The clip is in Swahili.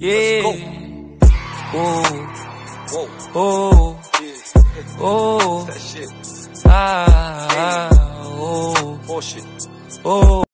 Yeah. Let's go. Oh, Whoa. oh, Yeah. oh, That shit. ah, oh, Bullshit. oh.